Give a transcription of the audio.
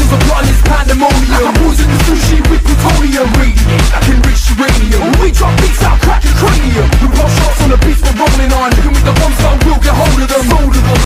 Cause I'm plotting this pandemonium. I'm pausing the sushi with plutonium. Reef,